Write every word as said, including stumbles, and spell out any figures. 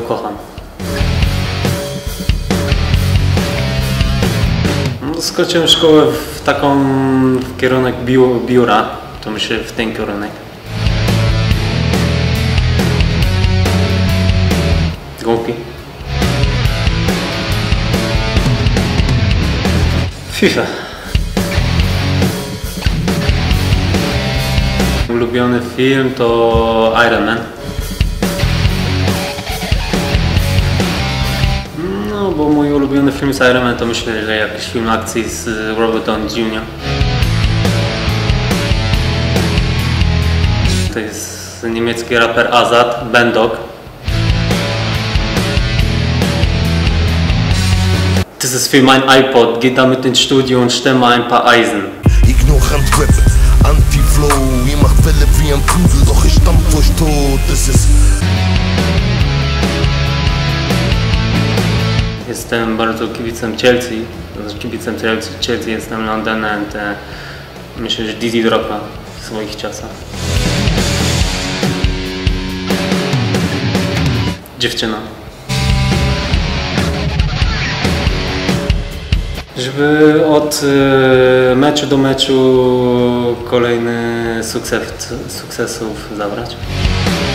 kocham. No, skończyłem szkołę w taką w kierunek biu, biura, to myślę w ten kierunek. Głupi. FIFA. Ulubiony film to Iron Man. No, bo mój ulubiony film z Iron Man to myślę, że jakiś film akcji z Robert Downey junior To jest niemiecki raper Azad, Bendog. Das ist für mein iPod, geht damit ins Studio und stemme ein paar Eisen. Ignorant Rap, Anti-Flow, ihr macht Welle wie ein Pudel, doch ich stampf euch tot, das ist... Jestem bardzo kibicem Chelsea, znaczy kibicem Chelsea, Chelsea jestem Londonem, te, myślę, że Didi Dropa w swoich czasach. Dziewczyna. Żeby od y, meczu do meczu kolejny sukces, sukcesów zabrać.